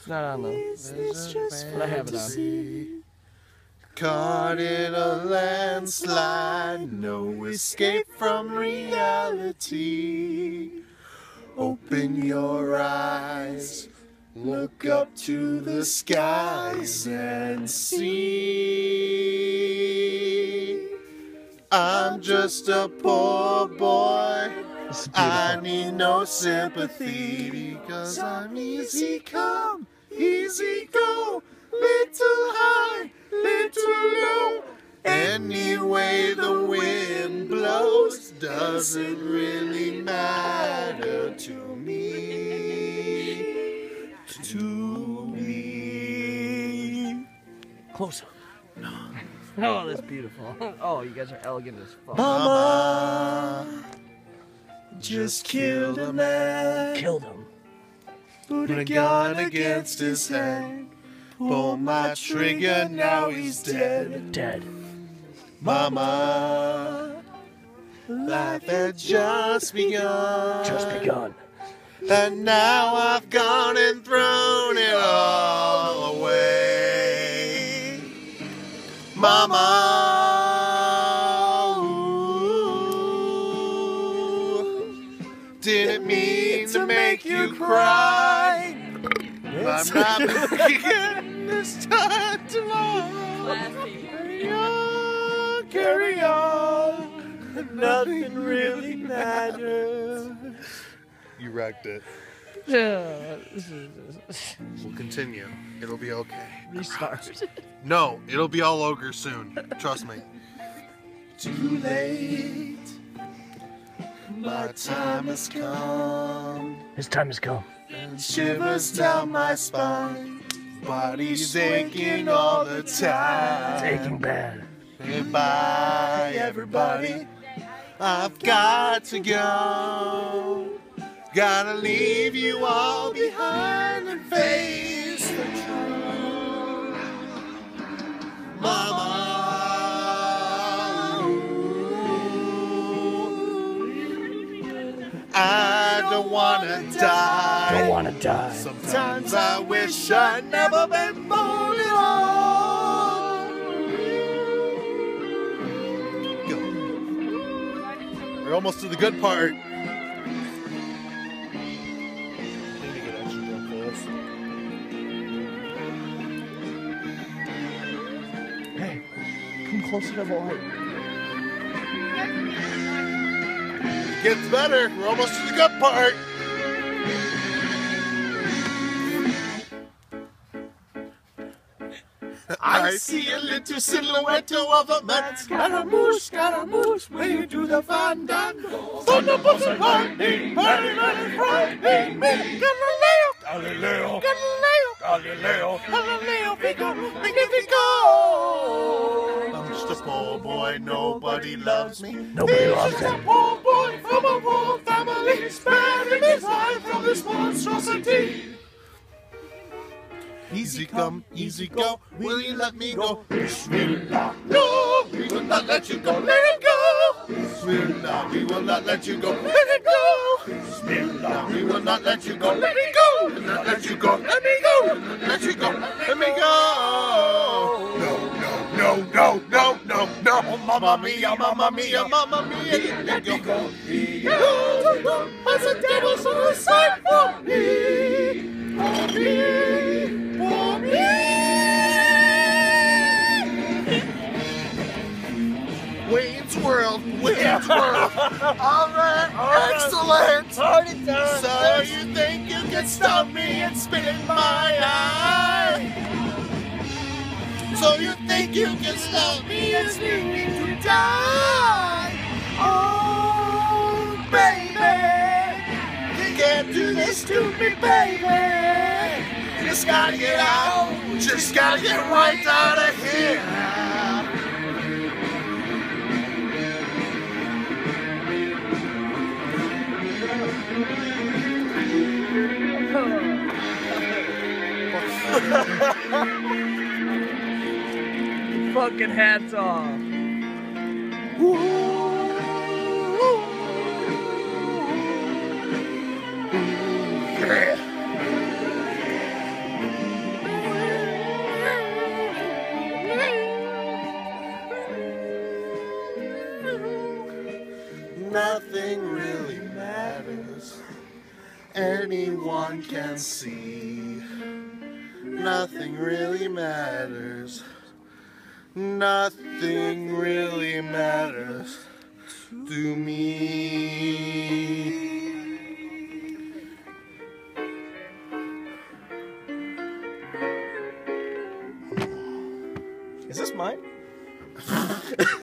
not on the. But I have it on. Caught in a landslide, no escape from reality. Open your eyes, look up to the skies and see. I'm just a poor boy, I need no sympathy, because I'm easy come, easy go, little high, little low. Any way the wind blows doesn't really matter to me. To me. Closer. Oh, that's beautiful. Oh, you guys are elegant as fuck. Mama just killed a man. Killed him. Put a gun against his head. Pull my trigger, now he's dead. Dead. Mama, life had just begun. Just begun. And now I've gone and thrown it all away. Mama, ooh, didn't mean to make you cry. I'm not again this time tomorrow. Carry on, nothing really matters. You wrecked it. Yeah. We'll continue. It'll be okay. Restart. No, it'll be all over soon. Trust me. Too late. My time has come. His time has come. And shivers down my spine. Body's aching all the time. It's aching bad. Goodbye, everybody. I've got to go. Gotta leave you all behind and face the truth. Mama, I don't wanna die. Don't wanna die. Sometimes I wish I'd never been born at all. Go. We're almost to the good part. Hey, come closer to the light. It gets better. We're almost to the good part. I see a little silhouette of a man. Scaramouche, Scaramouche, way to the fandango. Thunderbolts and lightning, burning and frightening me. Galileo, Galileo, Galileo, Galileo, Galileo, Figaro, Magnifico. I'm just a poor boy, nobody loves me. Nobody loves He's just a him. poor boy from a poor family, sparing his life from this monstrosity. Easy come, easy go, will you let me go? Bismillah. No, we will not let you go, let it go. Bismillah, we will not let you go, let it go. Bismillah, we will not let you go, let it go. We'll not let you go, let me go. Let you go, let me go. No, no, no, no, no, no, no. Mamma mia, mamma mia, mamma mia, let me go. No, as a devil suicide for me, for me. Wayne's World, Wayne's World. All right, excellent. Already done. So you think you can stop me and spit in my eye? So you think you can stop me and leave me to die? Oh, baby, you can't do this to me, baby. Just gotta get out, just gotta get right out of here. Fucking hats off. Yeah. Nothing really matters. Anyone can see. Nothing really matters. Nothing really matters to me. Is this mine?